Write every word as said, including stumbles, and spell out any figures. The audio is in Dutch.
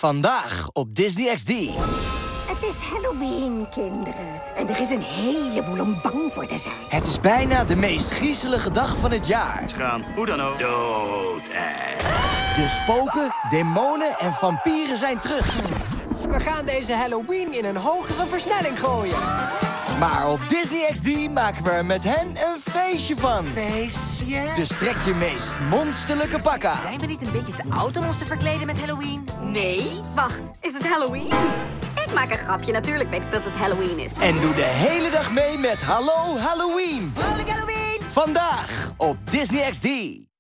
Vandaag op Disney X D. Het is Halloween, kinderen. En er is een heleboel om bang voor te zijn. Het is bijna de meest griezelige dag van het jaar. Ze gaan, hoe dan ook, dood. De spoken, demonen en vampieren zijn terug. We gaan deze Halloween in een hogere versnelling gooien. Maar op Disney X D maken we er met hen een feestje van. Feestje? Dus trek je meest monsterlijke pak aan. Zijn we niet een beetje te oud om ons te verkleden met Halloween? Nee, wacht. Is het Halloween? Ik maak een grapje. Natuurlijk weet ik dat het Halloween is. En doe de hele dag mee met Hallo Halloween. Vrolijk Halloween! Vandaag op Disney X D.